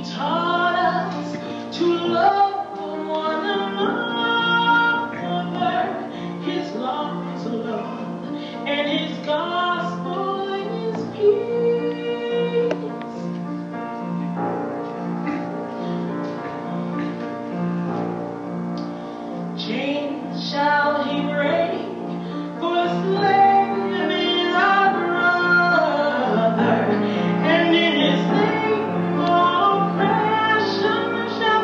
taught us to love one another. His law is love, and His gospel is peace. Chains shall He break, for a slave is our brother, and in His name all oppression shall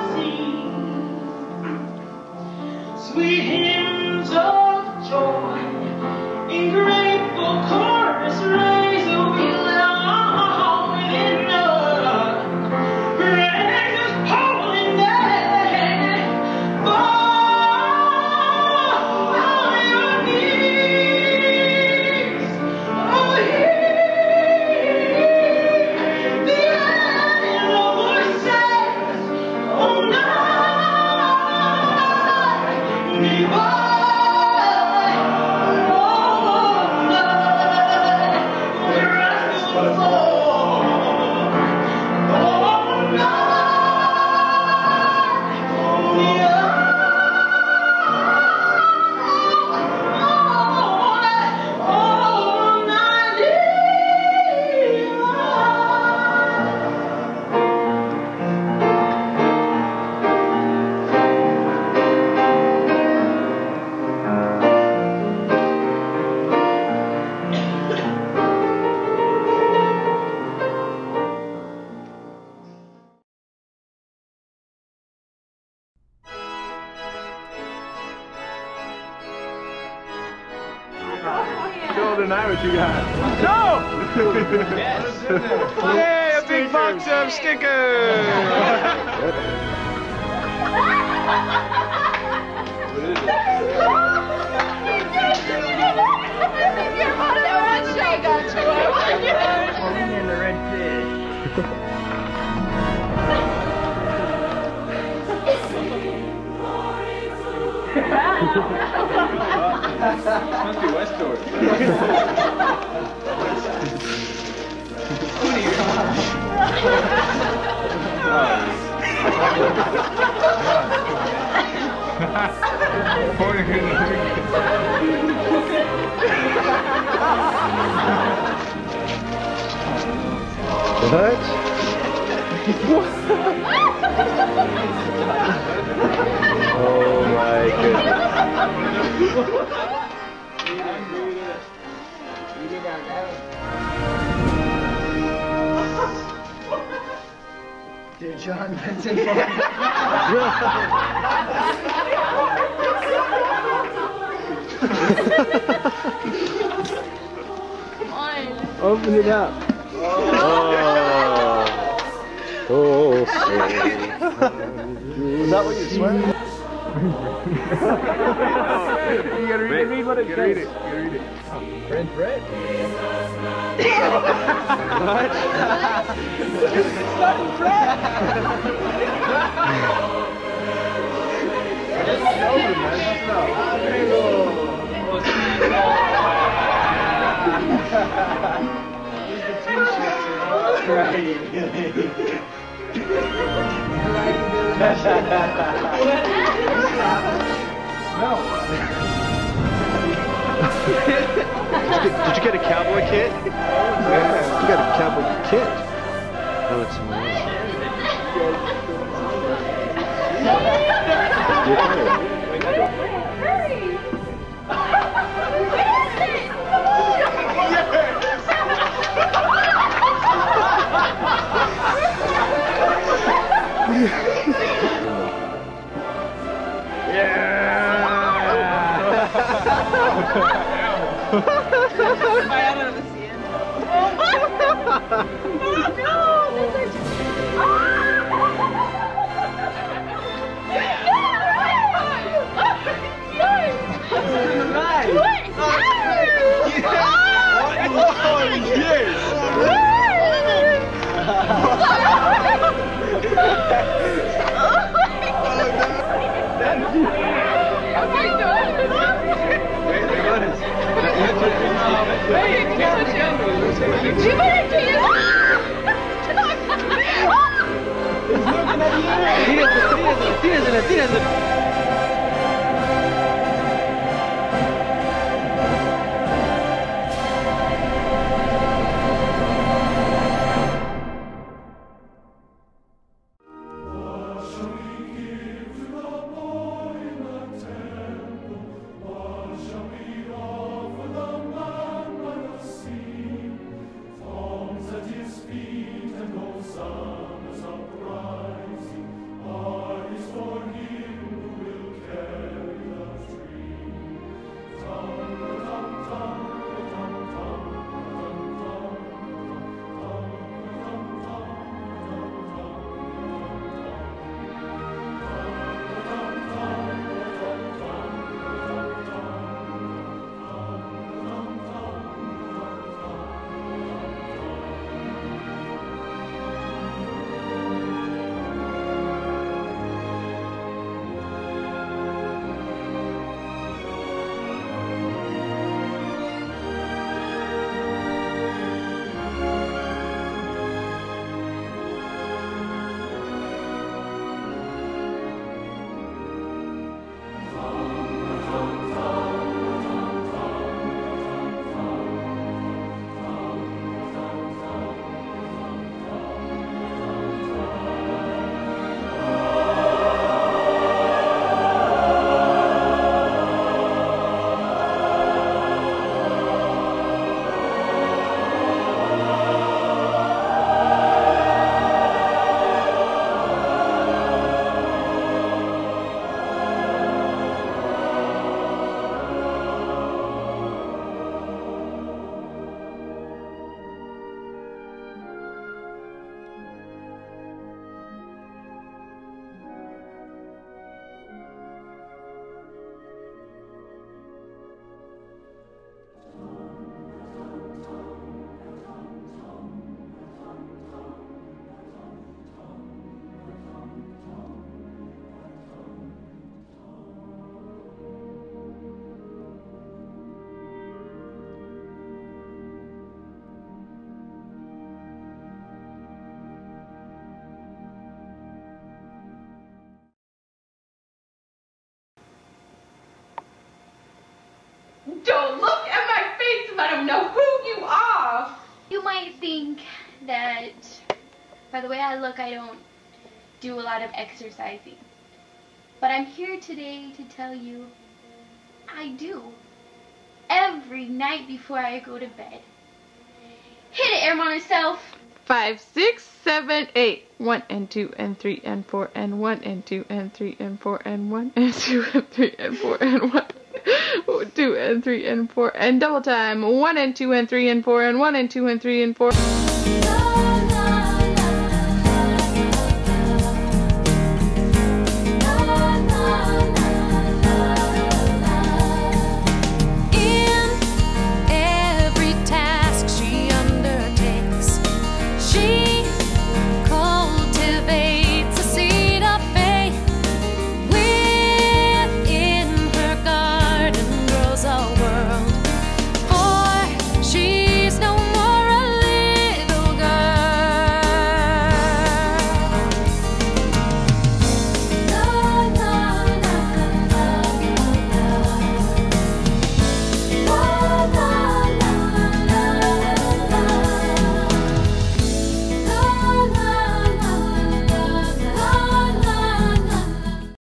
cease. Sweet hymns of joy in grateful chorus raise, we long within us. Praise His holy name for all your needs. Oh, hear the angel voices, oh, night divine, oh, night when rest will fall, oh, night the all night Show tonight what you got. No! Yes. Yeah, a big box of stickers! What is it? Only in the red fish. Must be West Shore. What? Oh my goodness. Dude, John Benson. Come on. Open it up. Oh. Is that what you're swearing? You gotta read what it says. Read it. French bread? What? It's not in bread! It's over, man. Did you get a cowboy kit? Yeah. You got a cowboy kit. Oh, it's someone else. You're tired. You better do it! might think that by the way I look, I don't do a lot of exercising. But I'm here today to tell you I do. Every night before I go to bed. Hit it, Air Monitor Self. 5, 6, 7, 8. 1 and 2 and 3 and 4 and 1 and 2 and 3 and 4 and 1 and 2 and 3 and 4 and 1. 2 and 3 and 4 and double time. 1 and 2 and 3 and 4 and 1 and 2 and 3 and 4.